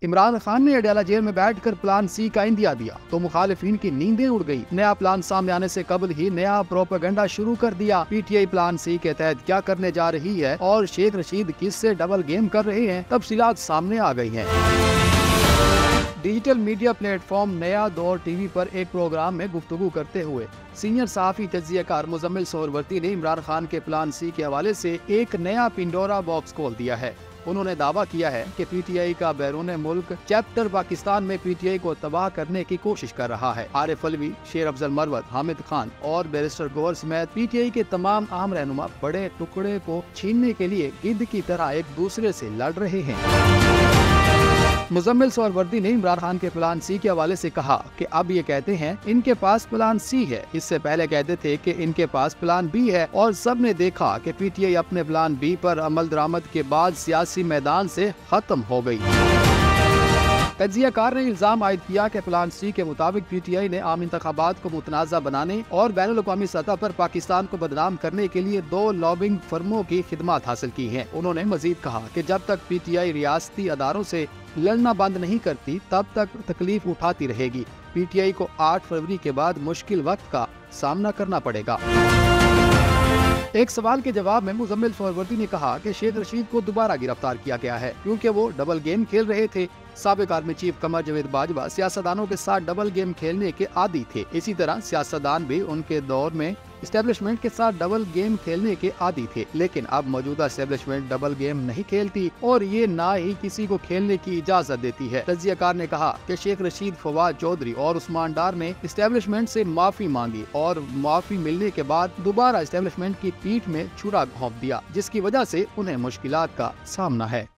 इमरान खान ने अडयाला जेल में बैठकर प्लान सी का इंदिया दिया तो मुखालिफिन की नींदें उड़ गई। नया प्लान सामने आने से कबल ही नया प्रोपेगेंडा शुरू कर दिया। पीटीआई प्लान सी के तहत क्या करने जा रही है और शेख रशीद किससे डबल गेम कर रहे हैं, तफसीलात सामने आ गई हैं। डिजिटल मीडिया प्लेटफॉर्म नया दौर टीवी पर एक प्रोग्राम में गुफ्तगू करते हुए सीनियर सहाफ़ी तज्ज़ियाकार मुज़म्मिल सोहरवर्दी ने इमरान खान के प्लान सी के हवाले से एक नया पिंडोरा बॉक्स खोल दिया है। उन्होंने दावा किया है कि पीटीआई का बैरून मुल्क चैप्टर पाकिस्तान में पीटीआई को तबाह करने की कोशिश कर रहा है। आरिफ अलवी, शेर अफजल मरवत, हामिद खान और बैरिस्टर गौहर समेत पीटीआई के तमाम अहम रहनुमा बड़े टुकड़े को छीनने के लिए गिद्ध की तरह एक दूसरे से लड़ रहे हैं। मुज़म्मिल सोहरवर्दी ने इमरान खान के प्लान सी के हवाले से कहा कि अब ये कहते हैं इनके पास प्लान सी है, इससे पहले कहते थे कि इनके पास प्लान बी है और सब ने देखा कि पीटीआई अपने प्लान बी पर अमल दरामद के बाद सियासी मैदान से खत्म हो गई। तज्ज़ियाकार ने इल्जाम आयद किया कि प्लान सी के मुताबिक पीटीआई ने आम इंतखाबात को मुतनाज़ा बनाने और बैनुल अक़वामी सतह पर पाकिस्तान को बदनाम करने के लिए 2 लॉबिंग फर्मों की खिदमत हासिल की हैं। उन्होंने मजीद कहा कि जब तक पीटीआई रियासती अदारों से लड़ना बंद नहीं करती तब तक तकलीफ उठाती रहेगी। पीटीआई को 8 फरवरी के बाद मुश्किल वक्त का सामना करना पड़ेगा। एक सवाल के जवाब में मुज़म्मिल सोहरवर्दी ने कहा कि शेख रशीद को दोबारा गिरफ्तार किया गया है क्योंकि वो डबल गेम खेल रहे थे। साबिक आर्मी चीफ कमर जावेद बाजवा सियासतदानों के साथ डबल गेम खेलने के आदी थे। इसी तरह सियासतदान भी उनके दौर में इस्टेब्लिशमेंट के साथ डबल गेम खेलने के आदी थे, लेकिन अब मौजूदा इस्टेब्लिशमेंट डबल गेम नहीं खेलती और ये ना ही किसी को खेलने की इजाजत देती है। तज्ज़ियाकार ने कहा कि शेख रशीद, फवाद चौधरी और उस्मान डार ने इस्टेब्लिशमेंट से माफी मांगी और माफी मिलने के बाद दोबारा इस्टेब्लिशमेंट की पीठ में छुरा घोंप दिया, जिसकी वजह से उन्हें मुश्किलात का सामना है।